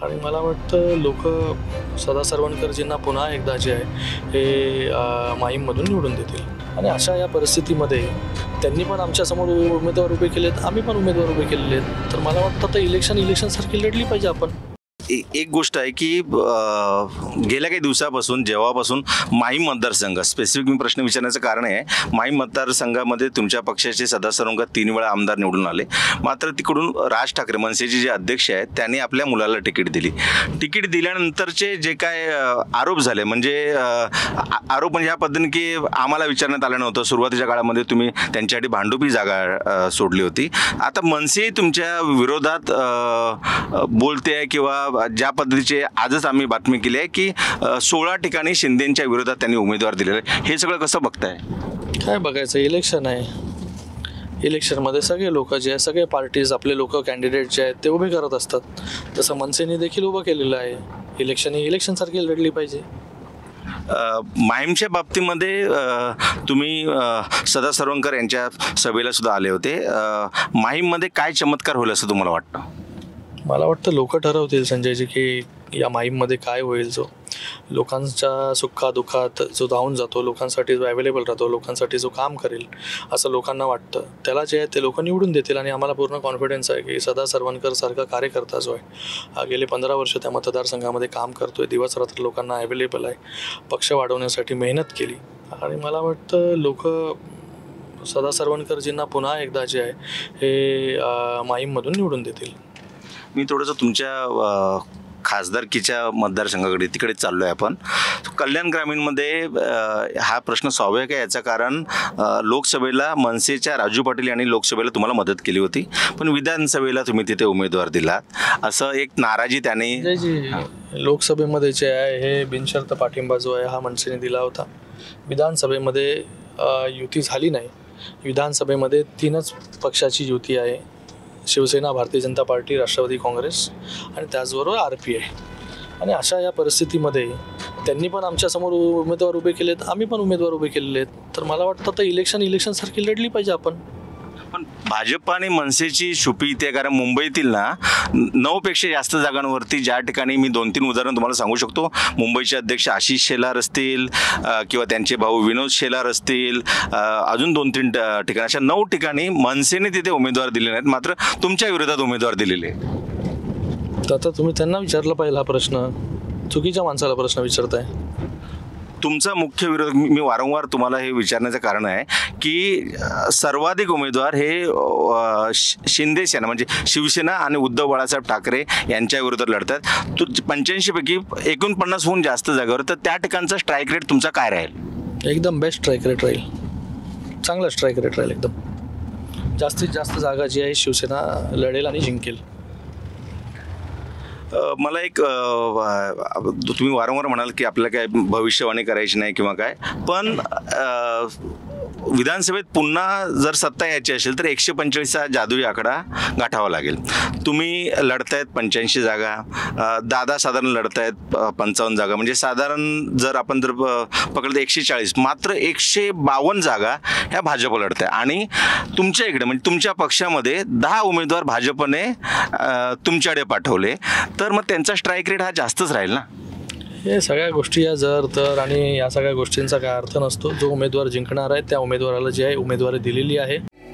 आणि मला वाटतं लोक सदा सरवणकरजींना पुन्हा एकदा जे आहे हे माहीममधून निवडून देतील. आणि अशा या परिस्थितीमध्ये त्यांनी पण आमच्यासमोर उमेदवार उभे केलेत, आम्ही पण उमेदवार उभे केलेले आहेत. तर मला वाटतं तर इलेक्शनसारखी लढली पाहिजे आपण. एक गोष्ट आहे की गेल्या काही दिवसापासून जेव्हापासून माहीम मतदारसंघ स्पेसिफिक मी प्रश्न विचारण्याचं कारण आहे, माहीम मतदारसंघामध्ये तुमच्या पक्षाचे सदा सरवणकर 3 वेळा आमदार निवडून आले. मात्र तिकडून राज ठाकरे मनसेचे जे अध्यक्ष आहेत त्यांनी आपल्या मुलाला तिकीट दिली. तिकीट दिल्यानंतरचे जे काय आरोप झाले म्हणजे आरोप म्हणजे ह्या पद्धतीने की आम्हाला विचारण्यात आलं नव्हतं. सुरुवातीच्या काळामध्ये तुम्ही त्यांच्यासाठी भांडुपी जागा सोडली होती. आता मनसे तुमच्या विरोधात बोलते आहे किंवा ज्या पद्धतीचे आजच आम्ही बातमी केली आहे की 16 ठिकाणी शिंदेंच्या विरोधात त्यांनी उमेदवार दिलेले आहे. हे सगळं कसं बघताय? काय बघायचं, इलेक्शन आहे. इलेक्शनमध्ये सगळे लोक जे आहे, सगळे पार्टीज आपले लोक कॅन्डिडेट जे आहेत ते उभे करत असतात. तसं मनसेने देखील उभं केलेलं आहे. इलेक्शन ही इलेक्शनसारखी लढली पाहिजे. माहीमच्या बाबतीमध्ये तुम्ही सदा सरवणकर यांच्या सभेला सुद्धा आले होते. माहीममध्ये काय चमत्कार होईल असं तुम्हाला वाटतं? मला वाटतं लोक ठरवतील संजयजी की या माहीममध्ये काय होईल. जो लोकांच्या सुखादुःखात जो धावून जातो, लोकांसाठी जो अवेलेबल राहतो, लोकांसाठी जो काम करेल असं लोकांना वाटतं, त्याला जे आहे ते लोक निवडून देतील. आणि आम्हाला पूर्ण कॉन्फिडन्स आहे की सदा सरवणकर सारखा कार्यकर्ता जो आहे गेले 15 वर्ष त्या मतदारसंघामध्ये काम करतोय, दिवस रात्र लोकांना अवेलेबल आहे, पक्ष वाढवण्यासाठी मेहनत केली. आणि मला वाटतं लोक सदा सरवणकरजींना पुन्हा एकदा जे आहे हे माहीममधून निवडून देतील. मी थोडंसं तुमच्या खासदारकीच्या मतदारसंघाकडे तिकडे चाललो आहे आपण. कल्याण ग्रामीणमध्ये हा प्रश्न स्वाभाविक आहे. याचं कारण लोकसभेला मनसेच्या राजू पाटील यांनी लोकसभेला तुम्हाला मदत केली होती, पण विधानसभेला तुम्ही तिथे उमेदवार दिलात, असं एक नाराजी त्याने. लोकसभेमध्ये जे आहे हे बिनशर्त पाठिंबा जो आहे हा मनसेने दिला होता. विधानसभेमध्ये युती झाली नाही. विधानसभेमध्ये 3च पक्षाची युती आहे, शिवसेना, भारतीय जनता पार्टी, राष्ट्रवादी काँग्रेस आणि त्याचबरोबर RPI. आणि अशा या परिस्थितीमध्ये त्यांनी पण आमच्यासमोर उमेदवार उभे केलेत, आम्ही पण उमेदवार उभे केलेले आहेत. तर मला वाटतं तर इलेक्शनसारखी लढली पाहिजे आपण. पण भाजप आणि मनसेची छुपी इथे, कारण मुंबईतील ना 9पेक्षा जास्त जागांवरती ज्या ठिकाणी मी 2-3 उदाहरण तुम्हाला सांगू शकतो. मुंबईचे अध्यक्ष आशिष शेलार असतील किंवा त्यांचे भाऊ विनोद शेलार असतील, अजून 2-3 ठिकाणी, अशा 9 ठिकाणी मनसेने तिथे उमेदवार दिले नाहीत, मात्र तुमच्या विरोधात उमेदवार दिलेले. तर आता तुम्ही त्यांना विचारला पाहिजे हा प्रश्न. चुकीच्या माणसाला प्रश्न विचारताय. तुमचा मुख्य विरोध, मी वारंवार तुम्हाला हे विचारण्याचं कारण आहे की सर्वाधिक उमेदवार हे शिंदे सेना म्हणजे शिवसेना आणि उद्धव बाळासाहेब ठाकरे यांच्या विरोधात लढतात. 85 पैकी 49हून जास्त जागेवर. तर त्या ठिकाणचा स्ट्राईक रेट तुमचा काय राहील? एकदम बेस्ट स्ट्राईक रेट राहील, चांगला स्ट्राईक रेट राहील. एकदम जास्तीत जास्त जागा जी आहे शिवसेना लढेल आणि जिंकेल. मला एक तुम्ही वारंवार म्हणाल की आपल्याला काय भविष्यवाणी करायची नाही किंवा काय, पण विधानसभेत पुन्हा जर सत्ता यायची असेल तर 145चा जादुई आकडा गाठावा लागेल. तुम्ही लढतायत 85 जागा, दादा साधारण लढतायत 55 जागा, म्हणजे साधारण जर आपण जर पकडलं 140, मात्र 152 जागा ह्या भाजप लढत आहे. आणि तुमच्या इकडे म्हणजे तुमच्या पक्षामध्ये 10 उमेदवार भाजपने तुमच्याकडे पाठवले, तर मग त्यांचा स्ट्राईक रेट हा जास्तच राहील ना. हे सगळ्या गोष्टी या जर तर आणि या सगळ्या गोष्टींचा काय अर्थ नसतो. जो उमेदवार जिंकणार आहे त्या उमेदवाराला जी आहे उमेदवारी दिलेली आहे.